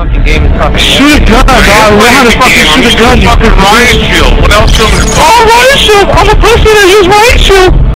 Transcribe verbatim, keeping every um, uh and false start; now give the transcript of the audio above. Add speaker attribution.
Speaker 1: fucking game is fucking.
Speaker 2: Shoot a gun, dog. Learn how to fucking shoot a gun.
Speaker 3: Fucking riot shield. What else?
Speaker 2: Oh, riot shield! I'm a person that use riot shield!